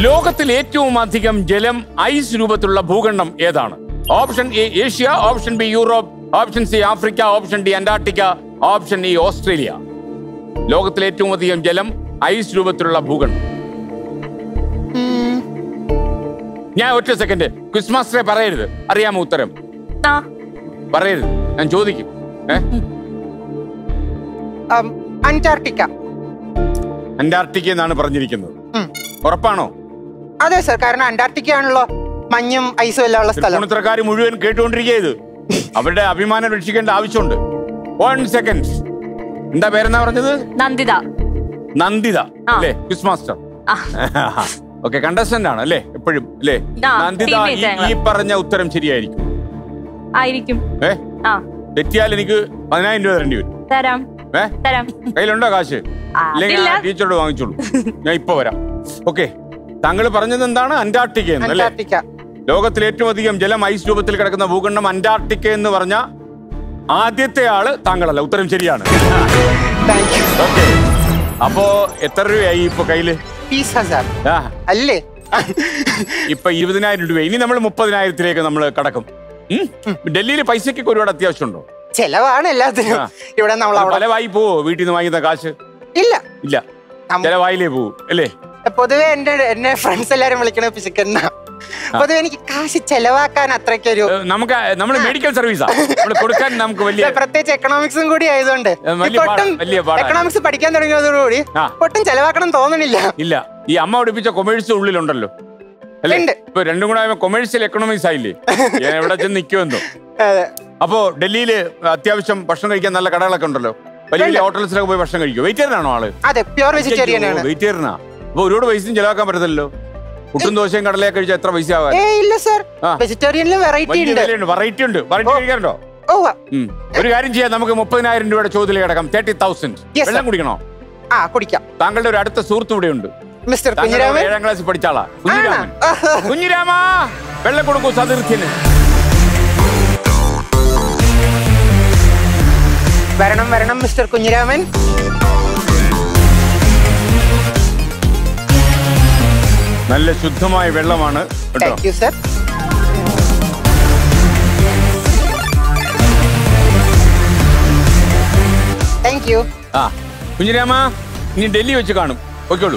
ലോകത്തിൽ ഏറ്റവും അധികം ജലം ഐസ് രൂപത്തിലുള്ള ഭൂഖണ്ഡം ഏതാണ്? Option A Asia, option B Europe, option C Africa, option D Antarctica, option E Australia. ലോകത്തിൽ ഏറ്റവും അധികം ജലം ഐസ് രൂപത്തിലുള്ള ഭൂഖണ്ഡം. ഞാൻ ഒറ്റ സെക്കൻഡ്, ക്വിസ് മാസ്റ്ററെ പറയരുത്. അറിയാമോ ഉത്തരം? പറയരുത്, ഞാൻ ചോദിക്കും. അന്റാർട്ടിക്ക. അന്റാർട്ടിക്ക എന്നാണ് പറഞ്ഞിരിക്കുന്നത്. ഉറപ്പാണോ? അതെ സർ, കാരണം അന്റാർട്ടിക്ക ആണല്ലോ മഞ്ഞും ഐസും എല്ലാം ഉള്ള സ്ഥലം. തൃപ്പൂണിത്തുറക്കാർ മുഴുവൻ കേട്ടുകൊണ്ടിരിക്കുക. അവരുടെ അഭിമാനം രക്ഷിക്കേണ്ട ആവശ്യമുണ്ട്. 1 സെക്കൻഡ്. എന്താ പേരെന്നാ പറഞ്ഞത്? നന്ദിത. നന്ദിത അല്ലേ? Quiz master. ഓക്കെ, കണ്ടസ്റ്റന്റ് ആണ് അല്ലേ എപ്പോഴും അല്ലേ? നന്ദിത, ഈ പറഞ്ഞ ഉത്തരം ശരിയായിരിക്കും? ആയിരിക്കും. തെറ്റിയാൽ എനിക്ക് 10,000 രൂപ തരേണ്ടി വരും. തരാം. കയ്യിലുണ്ടോ കാശ്? ഇല്ലെങ്കിൽ ടീച്ചറോട് വാങ്ങിച്ചോളൂ, ഞാൻ ഇപ്പൊ വരാം. ഓക്കെ, താങ്കൾ പറഞ്ഞത് എന്താണ്? അന്റാർട്ടിക്ക എന്നല്ലേ? ലോകത്തിൽ ഏറ്റവും അധികം ജലം ഐസ് രൂപത്തിൽ കിടക്കുന്ന ഭൂഖണ്ഡം അന്റാർട്ടിക്ക എന്ന് പറഞ്ഞ ആദ്യത്തെ ആള് താങ്കളല്ല. ഉത്തരം ശരിയാണ്. ഓക്കെ, അപ്പോ എത്ര രൂപയായി ഇപ്പൊ കയ്യില്? അല്ലേ ഇപ്പൊ 20,000 രൂപ. ഇനി നമ്മൾ 30,000-ലേക്ക് നമ്മൾ കടക്കും. ഡൽഹിയിൽ പൈസക്കൊക്കെ ഒരുപാട് അത്യാവശ്യമുണ്ടോ? ചെലവാണ് എല്ലാത്തിനും. ഇവിടെ നമ്മൾ പലവായി പോവോ? വീട്ടിൽ നിന്ന് വാങ്ങിയ കാശ്? ഇല്ല. ചെലവായിലേ പോവും അല്ലേ? പൊതുവെ എന്നെ ഫ്രണ്ട്സ് എല്ലാരും വിളിക്കണ പിശുക്കെന്ന. പൊതുവെ എനിക്ക് കാശ് ചെലവാക്കാൻ അത്രയ്ക്കൊരു നമ്മള് മെഡിക്കൽ സർവീസാ കൊടുക്കാൻ നമുക്ക് വലിയ, പ്രത്യേകിച്ച് എക്കണോമിക്സും കൂടി ആയതുകൊണ്ട് എക്കണോമിക്സ് പഠിക്കാൻ തുടങ്ങിയതോടുകൂടി ഒട്ടും ചെലവാക്കണം തോന്നണില്ല. ഇല്ല, ഈ അമ്മ പഠിപ്പിച്ച കൊമേഴ്സ് ഉള്ളിലുണ്ടല്ലോ അല്ലേ? ഇപ്പൊ രണ്ടും കൂടെ കൊമേഴ്സ്യൽ എക്കണോമിക്സ് ആയില്ലേ? ഞാൻ എവിടെ ചെന്ന് നിൽക്കുമെന്നോ. അപ്പോ ഡൽഹിയില് അത്യാവശ്യം ഭക്ഷണം കഴിക്കാൻ നല്ല കടകളൊക്കെ ഉണ്ടല്ലോ. വലിയ വലിയ ഹോട്ടൽസിലൊക്കെ പോയി ഭക്ഷണം കഴിക്കും. വെജിറ്റേറിയൻ ആണോ ആള്? അതെ, പ്യൂർ വെജിറ്റേറിയൻ ആണ്. വെജിറ്റേറിയനാ? അപ്പൊ ഒരുപാട് പൈസയും ചെലവാക്കാൻ പറ്റത്തില്ലല്ലോ. പുട്ടും ദോശയും കടലയൊക്കെ കഴിച്ചാൽ എത്ര പൈസ ആവാൻ? ഇല്ല സർ, വെജിറ്റേറിയനിൽ വെറൈറ്റി ഉണ്ട്. വെറൈറ്റി ഉണ്ട്. വെറൈറ്റി കഴിക്കാറുണ്ടോ? ഒരു കാര്യം ചെയ്യാം, നമുക്ക് 30,000 രൂപയുടെ ചോദ്യത്തിലേക്ക് കിടക്കാം. 30,000. വെള്ളം കുടിക്കണോ? കുടിക്കാം. താങ്കളുടെ ഒരു അടുത്ത സുഹൃത്ത് ഇവിടെ ഉണ്ട്, മിസ്റ്റർ കുഞ്ഞിരാമൻ. 7ാം ക്ലാസ്സിൽ പഠിച്ചാളാ. കുഞ്ഞിരാമ, വെള്ളം കൊടുക്കൂ സതീർത്ഥ്യന്. വരണം മിസ്റ്റർ കുഞ്ഞിരാമൻ. നല്ല ശുദ്ധമായ വെള്ളമാണ് കേട്ടോ. Thank you sir. Thank you. Kunhirama, ഇനി ഡൽഹി വെച്ച് കാണും. ഓക്കെയുള്ളൂ.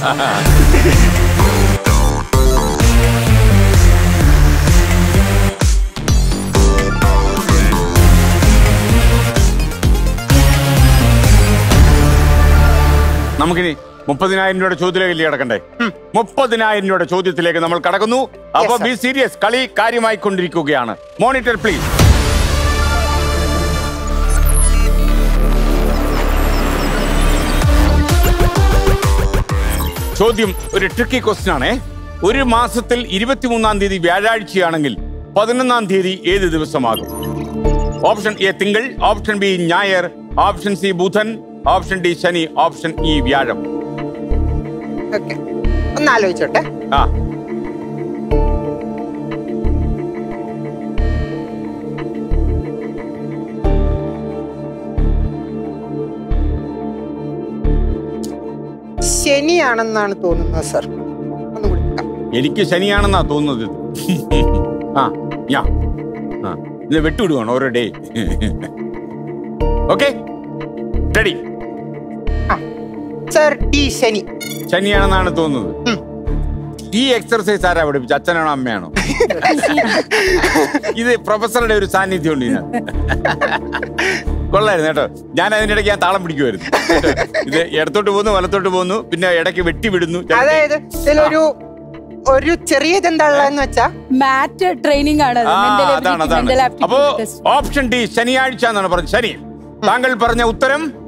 നമുക്കിനി 30,000 രൂപയുടെ ചോദ്യത്തിലേക്ക് കിടക്കണ്ടേ? 30,000 രൂപയുടെ ചോദ്യത്തിലേക്ക് നമ്മൾ കടക്കുന്നു. അപ്പൊ ബി സീരിയസ്, കളി കാര്യമായി കൊണ്ടിരിക്കുകയാണ്. Monitor please. ചോദ്യം ഒരു ട്രിക്കി ക്വസ്റ്റ്യൻ ആണേ. ഒരു മാസത്തിൽ 23-ാം തീയതി വ്യാഴാഴ്ചയാണെങ്കിൽ 11-ാം തീയതി ഏത് ദിവസമാകും? ഓപ്ഷൻ എ തിങ്കൾ, ഓപ്ഷൻ ബി ഞായർ, ഓപ്ഷൻ സി ബുധൻ, ഓപ്ഷൻ ഡി ശനി, ഓപ്ഷൻ ഇ വ്യാഴം. ഒന്ന് ആലോചിച്ചോട്ടെ. ശനിയാണെന്നാണ് തോന്നുന്നത് സർ. എനിക്ക് ശനിയാണെന്നാ തോന്നുന്നത്. ഇത് വെട്ടുവിടുവാണ് ഓരോ day. Okay, ready? Sir, D ശനി. ശനിയാണെന്നാണ് തോന്നുന്നത്. ഈ എക്സർസൈസ് ആരാ പഠിപ്പിച്ച? അച്ഛനാണോ അമ്മയാണോ? ഇത് പ്രൊഫസറുടെ ഒരു സാന്നിധ്യം ഉണ്ട് ഇതിനകത്ത്. കൊള്ളായിരുന്നു കേട്ടോ. ഞാൻ അതിന്റെ ഇടയ്ക്ക് ഞാൻ താളം പിടിക്കുമായിരുന്നു. ഇത് ഇടത്തോട്ട് പോകുന്നു, വലത്തോട്ട് പോകുന്നു, പിന്നെ ഇടയ്ക്ക് വെട്ടി വിടുന്നു. അതായത് ഒരു ചെറിയ ഇതെന്താണെന്ന് വെച്ചാ മാറ്റ് ട്രെയിനിങ് ആണ്. അതാണ്. അപ്പോ ഓപ്ഷൻ ഡി ശനിയാഴ്ച എന്നാണ് പറഞ്ഞത്. ശനി. താങ്കൾ പറഞ്ഞ ഉത്തരം